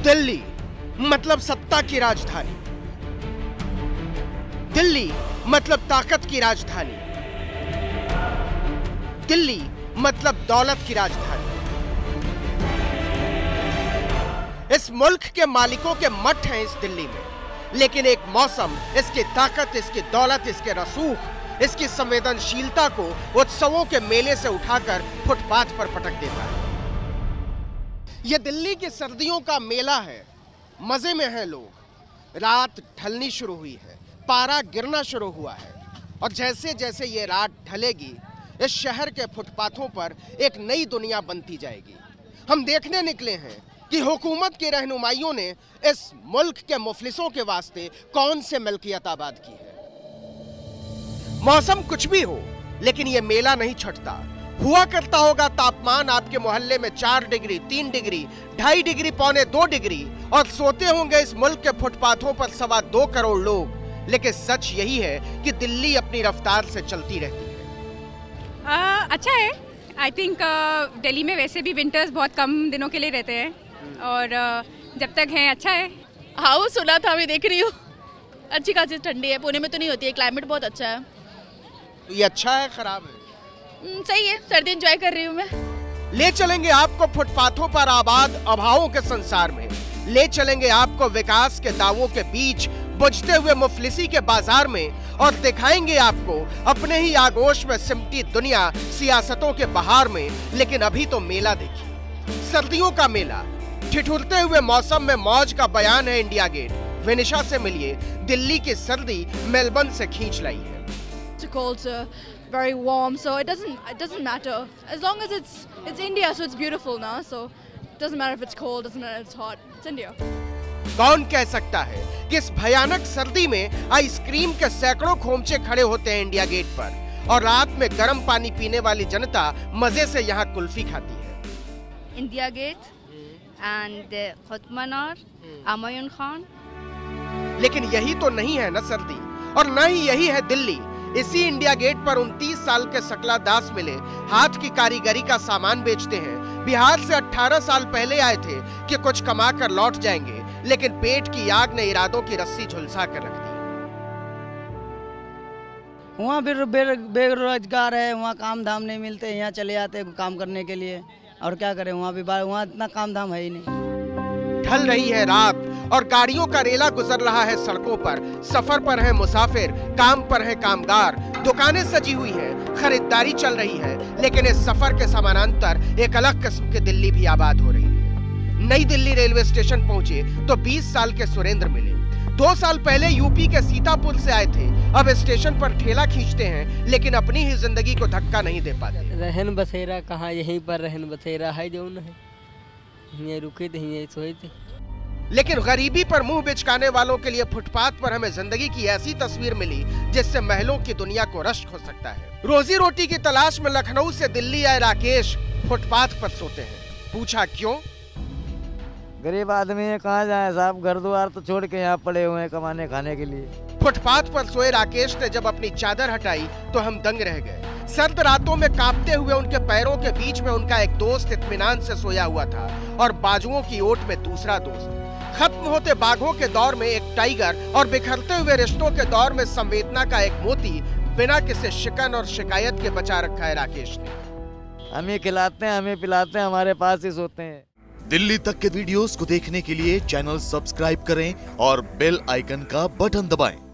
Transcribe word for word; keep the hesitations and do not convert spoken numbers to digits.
दिल्ली मतलब सत्ता की राजधानी, दिल्ली मतलब ताकत की राजधानी, दिल्ली मतलब दौलत की राजधानी। इस मुल्क के मालिकों के मठ हैं इस दिल्ली में, लेकिन एक मौसम इसकी ताकत, इसकी दौलत, इसके रसूख, इसकी संवेदनशीलता को उत्सवों के मेले से उठाकर फुटपाथ पर पटक देता है। यह दिल्ली की सर्दियों का मेला है। मजे में हैं लोग। रात ढलनी शुरू हुई है, पारा गिरना शुरू हुआ है और जैसे जैसे ये रात ढलेगी इस शहर के फुटपाथों पर एक नई दुनिया बनती जाएगी। हम देखने निकले हैं कि हुकूमत के रहनुमाइयों ने इस मुल्क के मुफलिसों के वास्ते कौन से मिल्कियत आबाद की है। मौसम कुछ भी हो, लेकिन ये मेला नहीं छटता। हुआ करता होगा तापमान आपके मोहल्ले में चार डिग्री, तीन डिग्री, ढाई डिग्री, पौने दो डिग्री और सोते होंगे इस मुल्क के फुटपाथों पर सवा दो करोड़ लोग। लेकिन सच यही है कि दिल्ली अपनी रफ्तार से चलती रहती है। आ, अच्छा है। आई थिंक दिल्ली में वैसे भी विंटर्स बहुत कम दिनों के लिए रहते हैं और uh, जब तक हैं अच्छा है। हाँ वो सुना था, मैं देख रही हूँ। अच्छी खासी ठंडी है, पुणे में तो नहीं होती है, क्लाइमेट बहुत अच्छा है। तो ये अच्छा है खराब है? सही है, सर्दी एंजॉय कर रही हूँ मैं। ले चलेंगे आपको फुटपाथों पर आबाद अभावों के संसार में, ले चलेंगे आपको विकास के दावों के बीच बुझते हुए मुफलिसी के बाजार में और दिखाएंगे आपको अपने ही आगोश में सिमटी दुनिया सियासतों के बहार में। लेकिन अभी तो मेला देखिए, सर्दियों का मेला। ठिठुरते हुए मौसम में मौज का बयान है इंडिया गेट। विनिशा से मिलिए, दिल्ली की सर्दी मेलबर्न से खींच लाई है। Very warm, so it doesn't it doesn't matter as long as it's it's India, so it's beautiful now. So it doesn't matter if it's cold, doesn't matter if it's hot. It's India. कौन कह सकता है कि इस भयानक सर्दी में ice cream के सैकड़ों खोमचे खड़े होते हैं इंडिया गेट पर और रात में गर्म पानी पीने वाली जनता मजे से यहाँ कुल्फी खाती है। India Gate and Qutub Minar, Humayun Khan. लेकिन यही तो नहीं है न सर्दी, और न ही यही है दिल्ली। इसी इंडिया गेट पर उनतीस साल के सकला दास मिले, हाथ की कारीगरी का सामान बेचते हैं। बिहार से अठारह साल पहले आए थे कि कुछ कमा कर लौट जाएंगे, लेकिन पेट की आग ने इरादों की रस्सी झुलसा कर रख दी। वहाँ भी बेरोजगार है, वहाँ काम धाम नहीं मिलते, यहाँ चले आते काम करने के लिए। और क्या करें, वहाँ भी वहाँ इतना काम धाम है ही नहीं। ढल रही है रात और गाड़ियों का रेला गुजर रहा है सड़कों पर। सफर पर है मुसाफिर, काम पर है कामगार। दुकानें सजी हुई हैं, खरीदारी चल रही है, लेकिन इस सफर के समानांतर एक अलग किस्म की दिल्ली भी आबाद हो रही है। नई दिल्ली रेलवे स्टेशन पहुंचे तो बीस साल के सुरेंद्र मिले। दो साल पहले यूपी के सीतापुर से आए थे, अब स्टेशन पर ठेला खींचते हैं, लेकिन अपनी ही जिंदगी को धक्का नहीं दे पाते। रहन बसेरा कहाँ, यहीं पर रहन बसेरा है जो है, ये रुके थे, ये सोए थे। लेकिन गरीबी पर मुंह बिचकाने वालों के लिए फुटपाथ पर हमें जिंदगी की ऐसी तस्वीर मिली जिससे महलों की दुनिया को रश्क हो सकता है। रोजी रोटी की तलाश में लखनऊ से दिल्ली आए राकेश फुटपाथ पर सोते हैं। पूछा क्यों? गरीब आदमी है, कहाँ जाए साहब, घर द्वार तो छोड़ के यहाँ पड़े हुए हैं कमाने खाने के लिए। फुटपाथ पर सोए राकेश ने जब अपनी चादर हटाई तो हम दंग रह गए। सर्द रातों में कांपते हुए उनके पैरों के बीच में उनका एक दोस्त इत्मीनान से सोया हुआ था और बाजुओं की ओट में दूसरा दोस्त। खत्म होते बाघों के दौर में एक टाइगर और बिखरते हुए रिश्तों के दौर में संवेदना का एक मोती बिना किसी शिकन और शिकायत के बचा रखा है राकेश ने। हमें खिलाते हैं, हमें पिलाते हैं, हमारे पास ही सोते हैं। दिल्ली तक के वीडियोस को देखने के लिए चैनल सब्सक्राइब करें और बेल आइकन का बटन दबाएं।